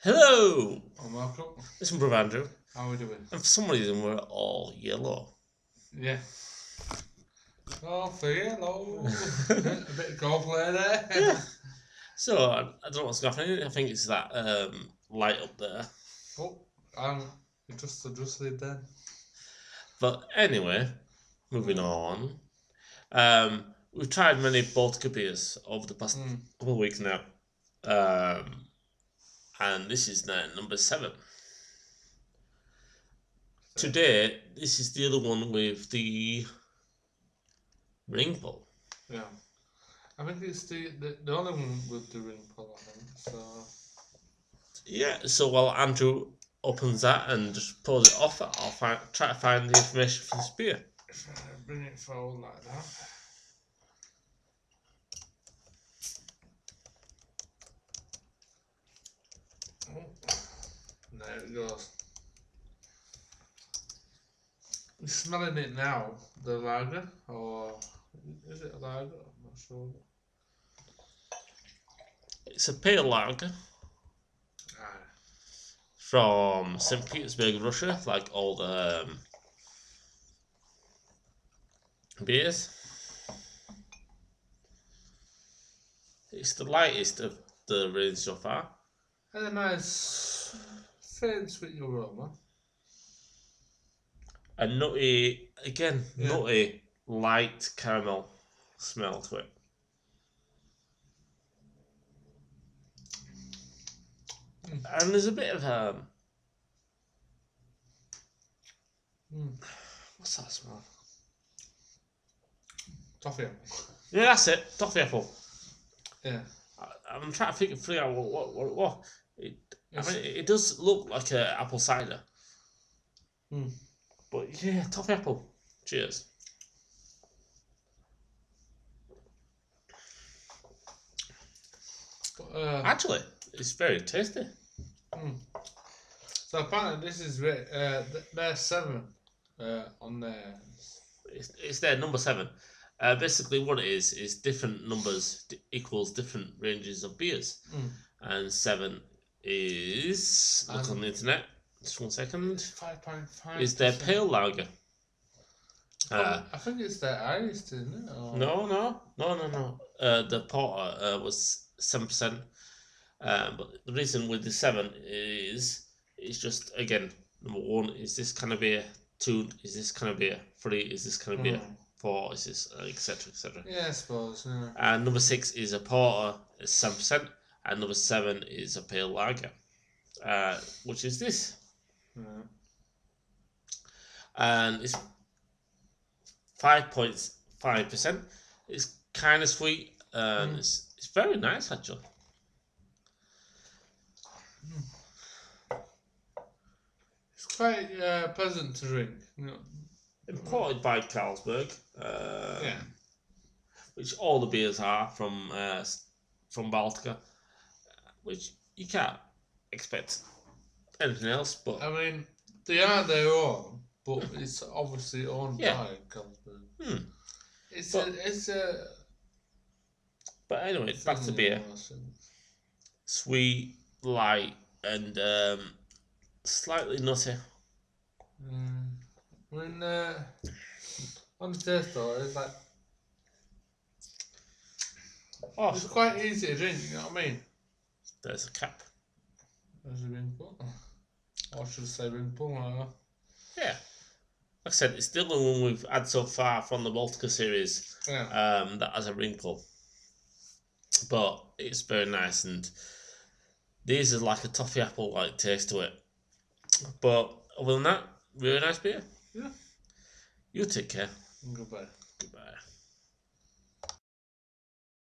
Hello! I'm Malcolm. Listen, Brother Andrew. How are we doing? And for some reason, we're all yellow. Yeah. Oh, for yellow. A bit of gold play there. Yeah. So, I don't know what's happening. I think it's that light up there. Oh, it just adjusted then. But anyway, moving on. We've tried many Baltica beers over the past couple of weeks now. And this is now number 7. Today, this is the other one with the ring pull. Yeah. I think it's the only one with the ring pull, I think. So. Yeah, so while Andrew opens that and just pulls it off, I'll try to find the information for this beer. If I bring it forward like that. Oh, there it goes. You're smelling it now, the lager, or is it a lager? I'm not sure. It's a pale lager from St. Petersburg, Russia, like all the beers. It's the lightest of the range so far. And a nice, fairly sweet aroma. A nutty, again, nutty, light caramel smell to it. And there's a bit of what's that smell? Toffee apple. Yeah, that's it. Toffee apple. Yeah. I'm trying to figure out what. I mean, it does look like a apple cider. But yeah, toffee apple. Cheers. Actually, it's very tasty. So apparently this is their 7 on there. It's their number 7. Basically, what it is different numbers equals different ranges of beers. And 7 is, look on the internet, just 1 second. 5.5. Is their pale lager. I think it's their iced, isn't it? Or... No. The porter was 7%. But the reason with the 7 is it's just, again, number 1 is this kind of beer, 2 is this kind of beer, 3 is this kind of beer, 4 is this, etc. etc. Yeah, I suppose. Yeah. And number 6 is a porter, it's 7%, and number 7 is a pale lager, which is this. And it's 5.5%. It's kind of sweet, and it's very nice actually. It's quite pleasant to drink. You know. Imported by Carlsberg, which all the beers are from Baltica, which you can't expect anything else. But I mean, they are their own, but it's obviously owned by Carlsberg. But anyway, back to beer. Sweet, light, and slightly nutty. I mean, on the taste though, it's like it's quite easy to drink. You know what I mean? There's a cap. There's a ring pull. Or should I say ring pull? Yeah. Like I said, it's the only one we've had so far from the Baltica series that has a ring pull. But it's very nice, and these are like a toffee apple like taste to it. But other than that, really nice beer. Yeah. You take care. Goodbye. Goodbye.